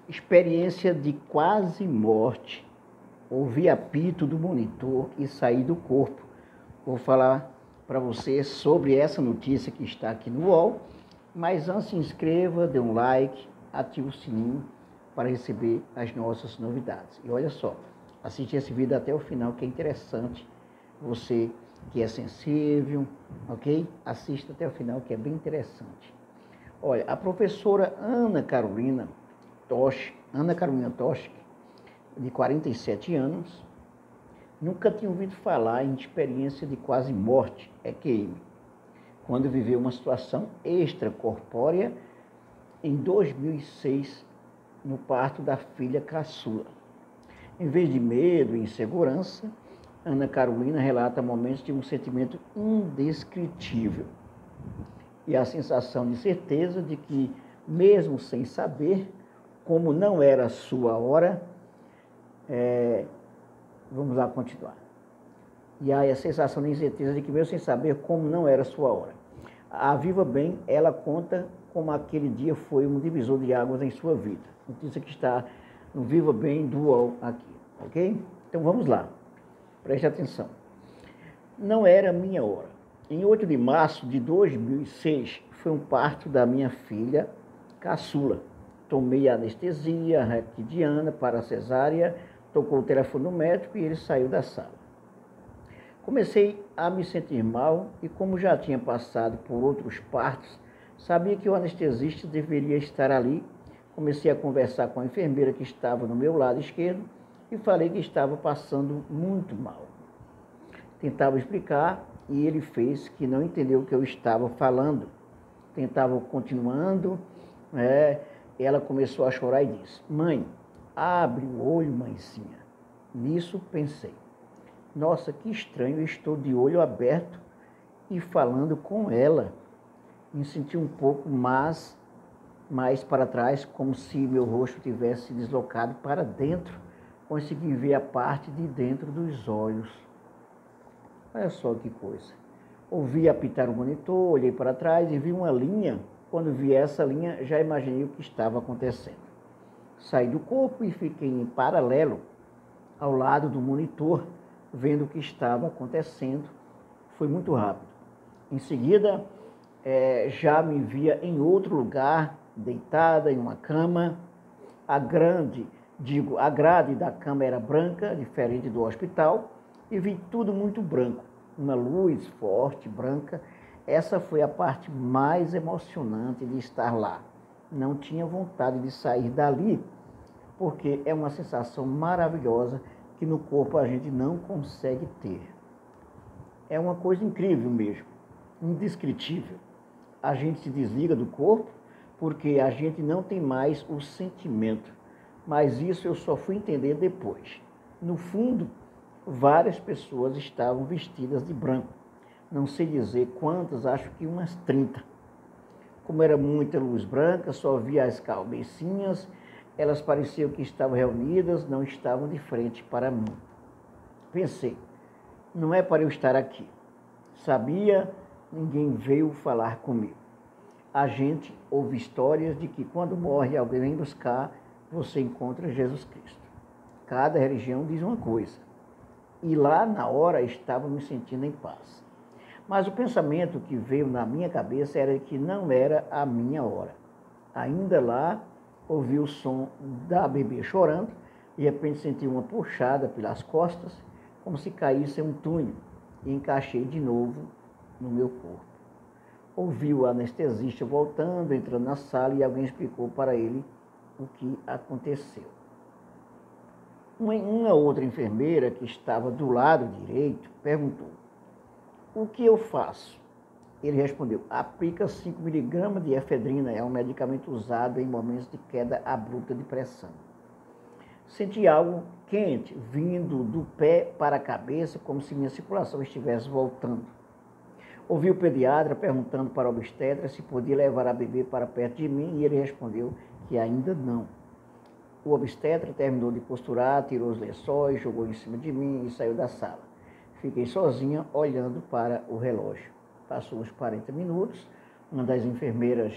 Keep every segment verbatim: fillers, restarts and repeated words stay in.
Experiência de quase morte. Ouvi apito do monitor e saí do corpo. Vou falar para você sobre essa notícia que está aqui no U O L, mas antes se inscreva, dê um like, ative o sininho para receber as nossas novidades. E olha só, assiste esse vídeo até o final que é interessante. Você que é sensível, ok? Assista até o final que é bem interessante. Olha, a professora Ana Carolina Tosh, Ana Carolina Tosh, de quarenta e sete anos, nunca tinha ouvido falar em experiência de quase morte, E Q M, quando viveu uma situação extracorpórea em dois mil e seis, no parto da filha caçula. Em vez de medo e insegurança, Ana Carolina relata momentos de um sentimento indescritível e a sensação de certeza de que, mesmo sem saber, como não era a sua hora, é, vamos lá continuar. E aí a sensação de incerteza de que, mesmo sem saber, como não era a sua hora. A Viva Bem, ela conta como aquele dia foi um divisor de águas em sua vida. Notícia que está no Viva Bem do U O L aqui, ok? Então vamos lá, preste atenção. Não era minha hora. Em oito de março de dois mil e seis, foi um parto da minha filha caçula. Tomei a anestesia raquidiana para a cesárea, tocou o telefone do médico e ele saiu da sala. Comecei a me sentir mal e, como já tinha passado por outros partos, sabia que o anestesista deveria estar ali. Comecei a conversar com a enfermeira que estava no meu lado esquerdo e falei que estava passando muito mal. Tentava explicar e ele fez que não entendeu o que eu estava falando. Tentava continuando, né? Ela começou a chorar e disse: mãe, abre o olho, mãezinha. Nisso pensei: nossa, que estranho, eu estou de olho aberto e falando com ela. Me senti um pouco mais, mais para trás, como se meu rosto tivesse deslocado para dentro. Consegui ver a parte de dentro dos olhos. Olha só que coisa. Ouvi apitar o monitor, olhei para trás e vi uma linha. Quando vi essa linha, já imaginei o que estava acontecendo. Saí do corpo e fiquei em paralelo ao lado do monitor, vendo o que estava acontecendo. Foi muito rápido. Em seguida, é, já me via em outro lugar, deitada em uma cama. A grande, digo, a grade da cama era branca, diferente do hospital, e vi tudo muito branco. Uma luz forte, branca. Essa foi a parte mais emocionante de estar lá. Não tinha vontade de sair dali, porque é uma sensação maravilhosa que no corpo a gente não consegue ter. É uma coisa incrível mesmo, indescritível. A gente se desliga do corpo porque a gente não tem mais o sentimento. Mas isso eu só fui entender depois. No fundo, várias pessoas estavam vestidas de branco. Não sei dizer quantas, acho que umas trinta. Como era muita luz branca, só via as cabecinhas, elas pareciam que estavam reunidas, não estavam de frente para mim. Pensei, não é para eu estar aqui. Sabia, ninguém veio falar comigo. A gente ouve histórias de que quando morre alguém vem buscar, você encontra Jesus Cristo. Cada religião diz uma coisa. E lá na hora estava me sentindo em paz. Mas o pensamento que veio na minha cabeça era que não era a minha hora. Ainda lá, ouvi o som da bebê chorando, de repente senti uma puxada pelas costas, como se caísse um túnel, e encaixei de novo no meu corpo. Ouvi o anestesista voltando, entrando na sala, e alguém explicou para ele o que aconteceu. Uma, uma outra enfermeira que estava do lado direito perguntou: o que eu faço? Ele respondeu: aplica cinco miligramas de efedrina, é um medicamento usado em momentos de queda abrupta de pressão. Senti algo quente vindo do pé para a cabeça, como se minha circulação estivesse voltando. Ouvi o pediatra perguntando para o obstetra se podia levar a bebê para perto de mim e ele respondeu que ainda não. O obstetra terminou de costurar, tirou os lençóis, jogou em cima de mim e saiu da sala. Fiquei sozinha olhando para o relógio. Passou uns quarenta minutos, uma das enfermeiras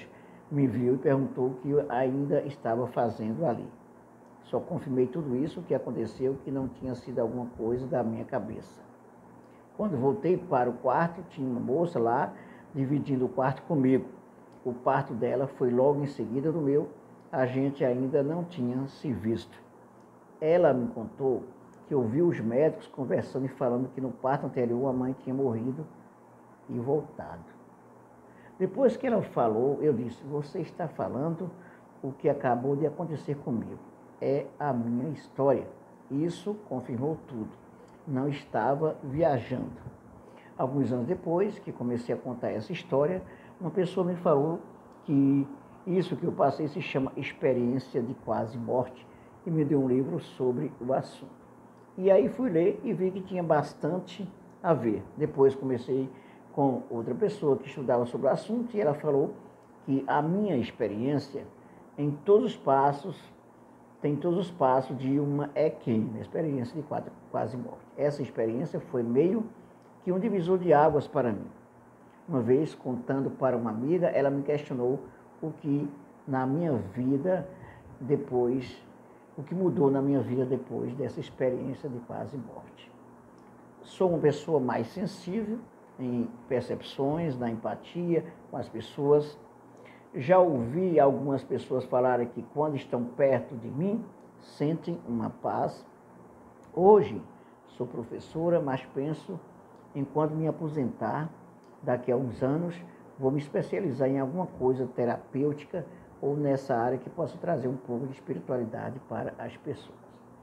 me viu e perguntou o que eu ainda estava fazendo ali. Só confirmei tudo isso, o que aconteceu, que não tinha sido alguma coisa da minha cabeça. Quando voltei para o quarto, tinha uma moça lá, dividindo o quarto comigo. O parto dela foi logo em seguida do meu, a gente ainda não tinha se visto. Ela me contou que ouviu os médicos conversando e falando que no parto anterior a mãe tinha morrido e voltado. Depois que ela falou, eu disse, você está falando o que acabou de acontecer comigo. É a minha história. Isso confirmou tudo. Não estava viajando. Alguns anos depois que comecei a contar essa história, uma pessoa me falou que isso que eu passei se chama experiência de quase morte e me deu um livro sobre o assunto. E aí fui ler e vi que tinha bastante a ver. Depois comecei com outra pessoa que estudava sobre o assunto e ela falou que a minha experiência em todos os passos, tem todos os passos de uma E Q M, experiência de quase morte. Essa experiência foi meio que um divisor de águas para mim. Uma vez, contando para uma amiga, ela me questionou o que na minha vida depois, o que mudou na minha vida depois dessa experiência de quase morte. Sou uma pessoa mais sensível em percepções, na empatia com as pessoas. Já ouvi algumas pessoas falarem que quando estão perto de mim, sentem uma paz. Hoje, sou professora, mas penso em quando me aposentar, daqui a uns anos, vou me especializar em alguma coisa terapêutica ou nessa área que possa trazer um pouco de espiritualidade para as pessoas.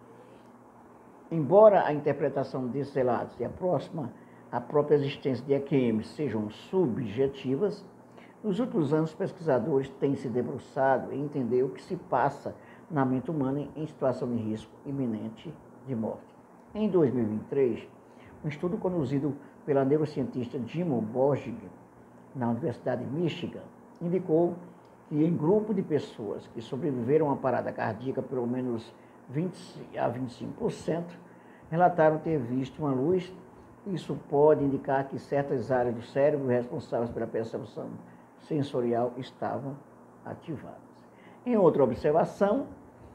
Embora a interpretação desses relatos e a próxima, a própria existência de E Q M sejam subjetivas, nos últimos anos, pesquisadores têm se debruçado em entender o que se passa na mente humana em situação de risco iminente de morte. Em dois mil e vinte e três, um estudo conduzido pela neurocientista Jimo Borgig, na Universidade de Michigan, indicou que em grupo de pessoas que sobreviveram a uma parada cardíaca, pelo menos vinte a vinte e cinco por cento, relataram ter visto uma luz. Isso pode indicar que certas áreas do cérebro responsáveis pela percepção sensorial estavam ativadas. Em outra observação,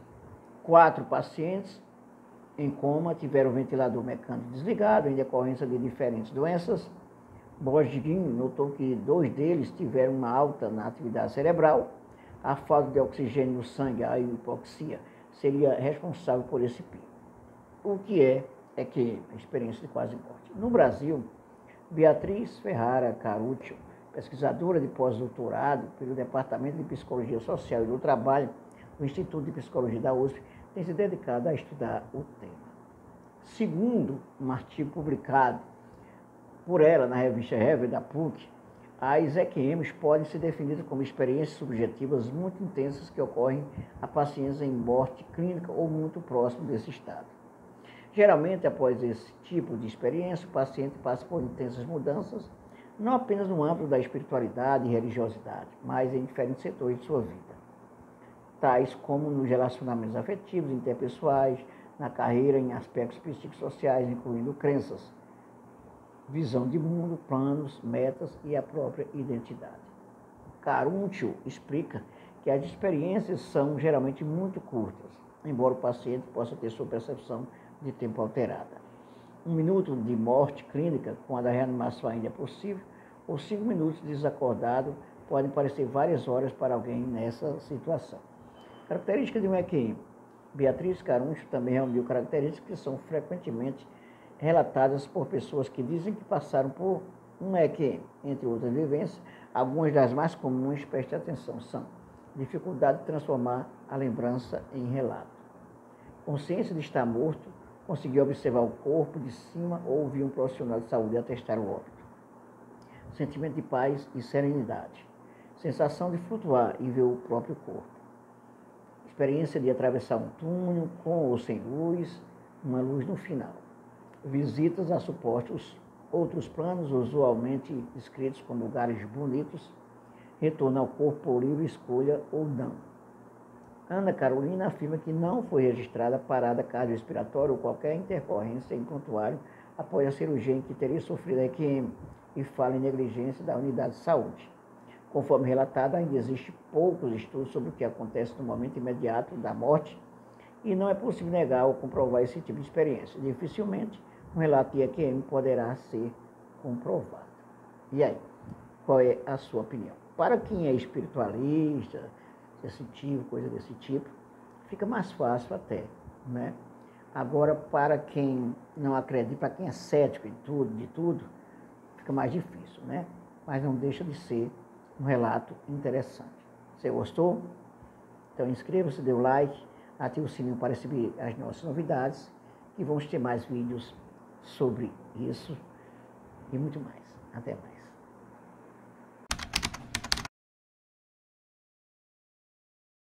quatro pacientes em coma tiveram o ventilador mecânico desligado em decorrência de diferentes doenças. Borgig notou que dois deles tiveram uma alta na atividade cerebral. A falta de oxigênio no sangue, a hipoxia, seria responsável por esse pico. O que é, é que a experiência de quase morte. No Brasil, Beatriz Ferrara Caruccio, pesquisadora de pós-doutorado pelo Departamento de Psicologia Social e do Trabalho do Instituto de Psicologia da U S P, tem se dedicado a estudar o tema. Segundo um artigo publicado por ela na revista Rever da P U C, as E Q Ms podem ser definidas como experiências subjetivas muito intensas que ocorrem a pacientes em morte clínica ou muito próximo desse estado. Geralmente, após esse tipo de experiência, o paciente passa por intensas mudanças, não apenas no âmbito da espiritualidade e religiosidade, mas em diferentes setores de sua vida, tais como nos relacionamentos afetivos, interpessoais, na carreira, em aspectos psicossociais, incluindo crenças, visão de mundo, planos, metas e a própria identidade. Caruccio explica que as experiências são geralmente muito curtas, embora o paciente possa ter sua percepção de tempo alterada. Um minuto de morte clínica, quando a reanimação ainda é possível, ou cinco minutos desacordado, podem parecer várias horas para alguém nessa situação. Características de um E Q M. Beatriz Caruccio também reuniu características que são frequentemente relatadas por pessoas que dizem que passaram por um E Q M. Entre outras vivências, algumas das mais comuns, preste atenção, são dificuldade de transformar a lembrança em relato, consciência de estar morto, conseguir observar o corpo de cima ou ouvir um profissional de saúde atestar o óbito, sentimento de paz e serenidade, sensação de flutuar e ver o próprio corpo, experiência de atravessar um túnel com ou sem luz, uma luz no final, visitas a supostos outros planos, usualmente descritos como lugares bonitos, retorno ao corpo por livre escolha ou não. Ana Carolina afirma que não foi registrada parada cardiorrespiratória ou qualquer intercorrência em prontuário após a cirurgia em que teria sofrido E Q M e fala em negligência da unidade de saúde. Conforme relatado, ainda existe poucos estudos sobre o que acontece no momento imediato da morte e não é possível negar ou comprovar esse tipo de experiência. Dificilmente um relato de E Q M poderá ser comprovado. E aí, qual é a sua opinião? Para quem é espiritualista, sensitivo, coisa desse tipo, fica mais fácil até, né? Agora, para quem não acredita, para quem é cético em tudo, de tudo, fica mais difícil, né? Mas não deixa de ser um relato interessante. Você gostou? Então inscreva-se, dê o like, ative o sininho para receber as nossas novidades e vamos ter mais vídeos sobre isso e muito mais. Até mais.